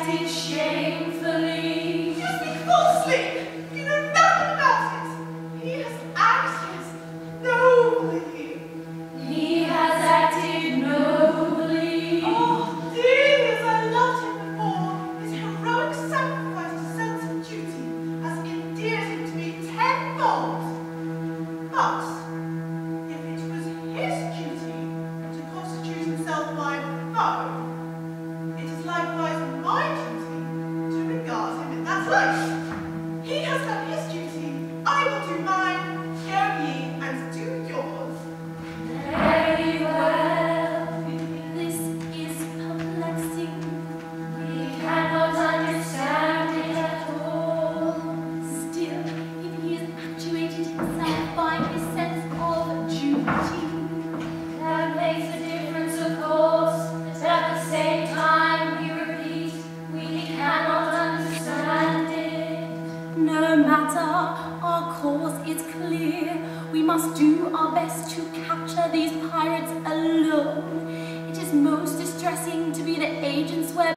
acted shamefully. You speak falsely. You know nothing about it. He has acted nobly. He has acted nobly. Oh, dear, as I loved him before, his heroic sacrifice to sense of duty has endeared him to me tenfold. But if it was his duty to constitute himself my foe, it is likewise my duty to regard him in that light. He has done his duty, I will do mine. Go ye and do yours. Very well. This is perplexing. We cannot understand it at all. Still, if he has actuated himself by his sense of duty, that makes a difference, of course. But at the same time, we repeat, we cannot understand it. No matter, our course is clear. We must do our best to capture these pirates alone. It is most distressing to be the agents where